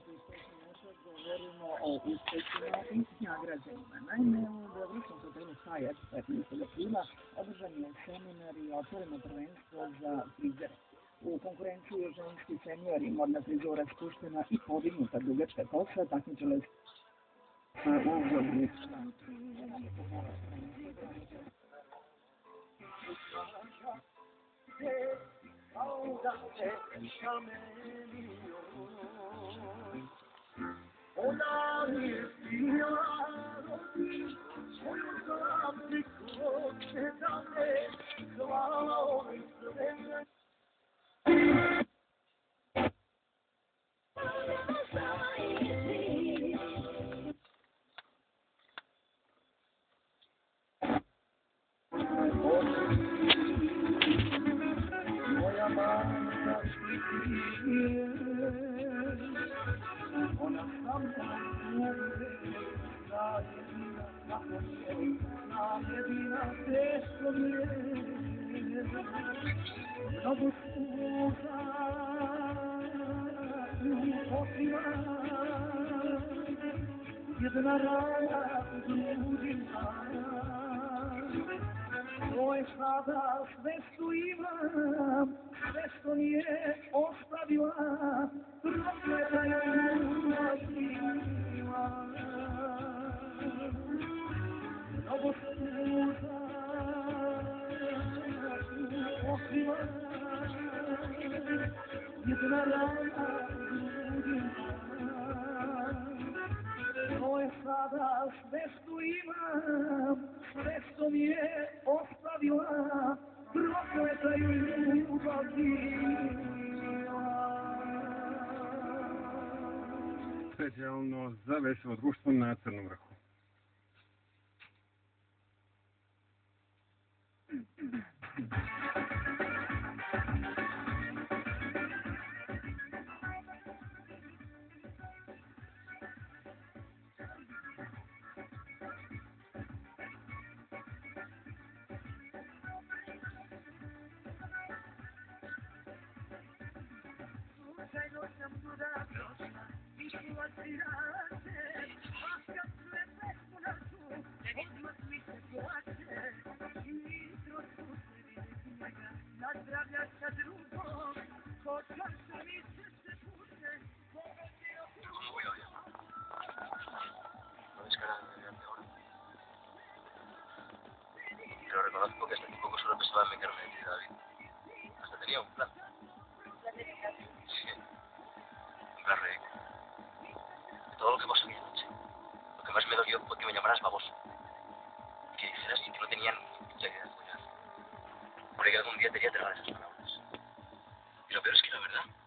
Govorimo o uspesima i nagrađenima. Naime, u Beogradskom hotelu Hyatt 15. aprila održan je seminar i otvoreno prvenstvo za frizere. U konkurenciji je ženski senior i modna frizura spuštena i podignuta dugačka kosa takmičile se u Beogradu. Ona mi je sijalo, svoju zamliku će da me zvala ovim srednjem. Moja majka štiti, ona samo jedina, kako je, jedina teško mi je, mnogo puta u očima, jedna rana u grudima, to je sada sve što imam, sve što mi je ostavila, prokleta je ljubav. Mnogo puta u očima, jedna rana u grudima, to je sada sve što imam, sve što mi je ostavila, prokleta je ljubav bila. Specijalno za veselo društvo na Crnom vrhu. Slučajno sam tuda došla, išla svirate, a kad sve pesmu na tu, odmah mi se plače. I jutro su se vidjeti njega, nazdravlja sa drugom, ko čašu mi srce puše, pogodio krugom. No descarga de mediante ahora. Pero reconozco que hasta hace poco solo pensaba en vengarme de ti, David. Hasta tenía un plan. Sí, un plan rey. Todo lo que pasó aquella noche. Lo que más me dolió fue que me llamaras baboso. Que dijeras que no tenían mucha idea de follar. Porque algún día te haría tragar esas palabras. Y lo peor es que era verdad.